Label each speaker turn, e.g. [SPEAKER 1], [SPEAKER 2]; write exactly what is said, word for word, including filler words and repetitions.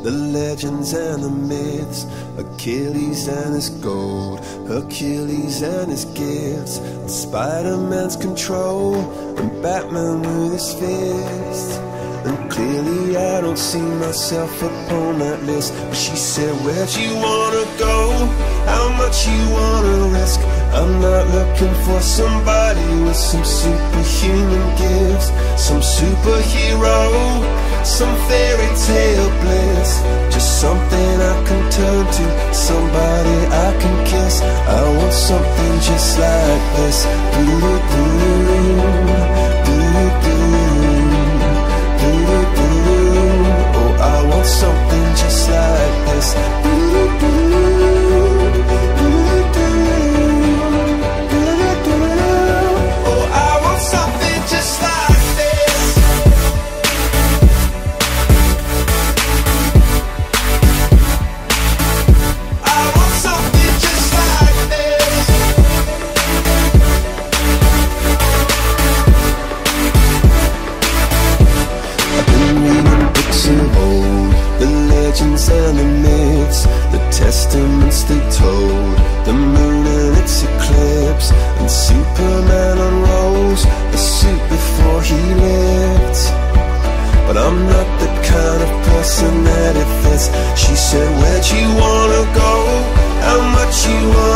[SPEAKER 1] the legends and the myths, Achilles and his gold, Hercules and his gifts, and Spider-Man's control, and Batman with his fists. And clearly I don't see myself upon that list. But she said, where'd you wanna go? How much you wanna risk? I'm not looking for somebody with some superhuman gifts, some superhero, some fairy tale bliss. Just something I can turn to, somebody I can kiss. I want something just like this. Do-do-do, do-do-do. Oh, I want something just like this. Oh, I want something just like this. I want something just like this. I've been reading books of old, the legends and the myths, the testaments they told, the moon and its eclipse, and Superman unrolls a suit before he lived. But I'm not the kind of person that it fits. She said, where'd you wanna go? How much you wanna